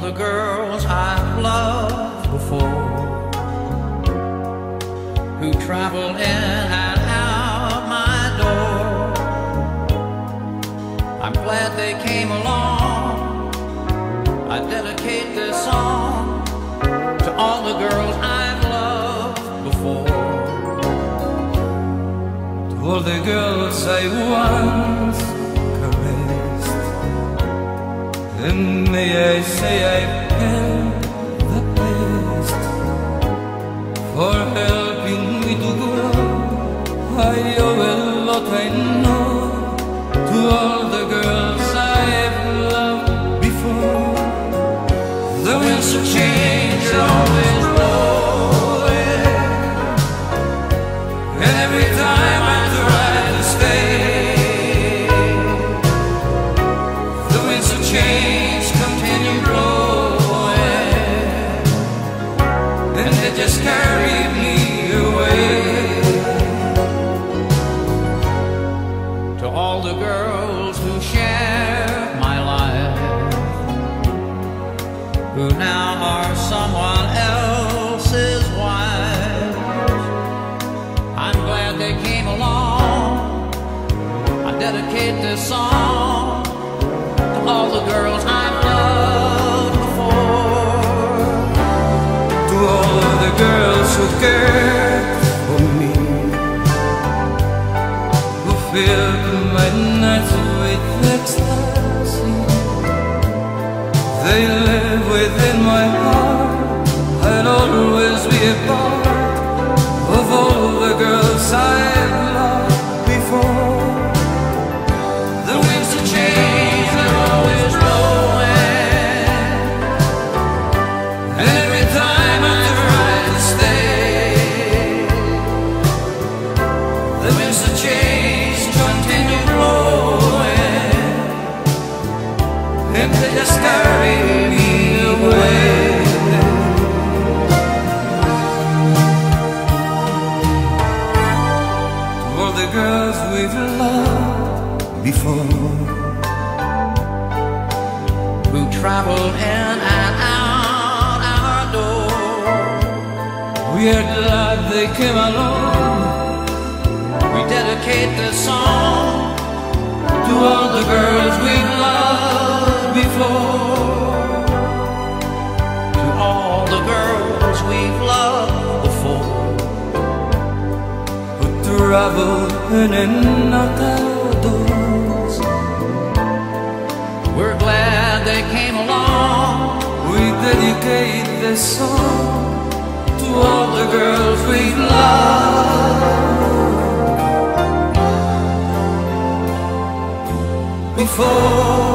the girls I've loved before, who travel in and out my door. I'm glad they came along. I dedicate this song to all the girls I've loved before, to all the girls I once caressed, and may I say I've had the best for helping me to grow. I owe a lot, I know, to all the girls I've loved before. The winds of change are always blowing, and every time I try to stay, the winds of change continue blowing, and they just carry me away. to all the girls who share my life, who now are someone else's wives. I'm glad they came along. I dedicate this song to all the girls I've loved before, To all the girls who cared for me, who filled my nights with ecstasy. They live within my heart. I'll always be a part of all the girls I've loved before. the winds of change are always blowing, And every time I try to stay, the winds of change continue blowing, and they just carry me away. To all the girls we've loved before, who traveled in and out our door. we are glad they came along. We dedicate this song to all the girls we've loved before, to all the girls we've loved before, Who travel in and out our doors. we're glad they came along. We dedicate this song to all the girls we've loved before.